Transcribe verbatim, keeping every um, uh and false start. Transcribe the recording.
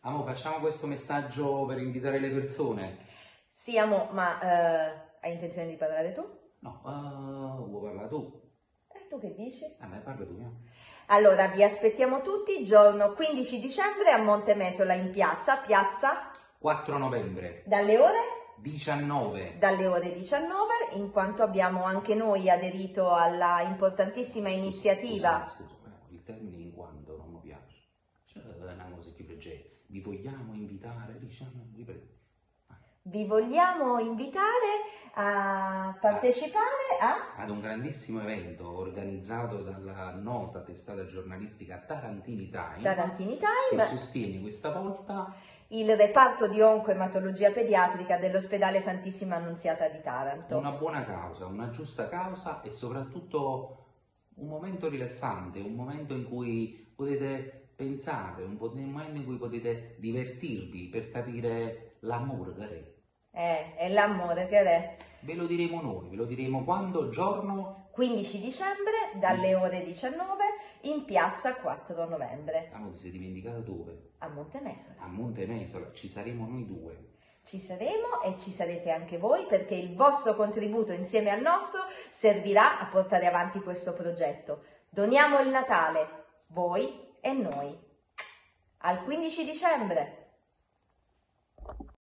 Amo, facciamo questo messaggio per invitare le persone. Sì, amo, ma eh, hai intenzione di parlare tu? No, uh, vuoi parlare tu? E tu che dici? A me parla tu, io. Allora, vi aspettiamo tutti giorno quindici dicembre a Montemesola in piazza, piazza quattro novembre. Dalle ore? diciannove. Dalle ore diciannove, in quanto abbiamo anche noi aderito alla importantissima Scusa, iniziativa. Scusa, scusa, il termine in quanto non mi piace. Cioè, è una cosa più leggera. Vi vogliamo invitare, diciamo, riprendi. Vi vogliamo invitare a partecipare a... ad un grandissimo evento organizzato dalla nota testata giornalistica Tarantini Time, Tarantini Time, che sostiene questa volta il reparto di oncoematologia pediatrica dell'ospedale Santissima Annunziata di Taranto. Una buona causa, una giusta causa e soprattutto un momento rilassante, un momento in cui potete pensare, un momento in cui potete divertirvi per capire l'amore che è. Eh, è l'amore che è. Ve lo diremo noi, ve lo diremo quando? Giorno? quindici dicembre, dalle ore diciannove, in piazza quattro novembre. Ah, ma ti sei dimenticato dove? A Montemesola. A Montemesola, ci saremo noi due. Ci saremo e ci sarete anche voi, perché il vostro contributo insieme al nostro servirà a portare avanti questo progetto. Doniamo il Natale, voi e noi. Al quindici dicembre!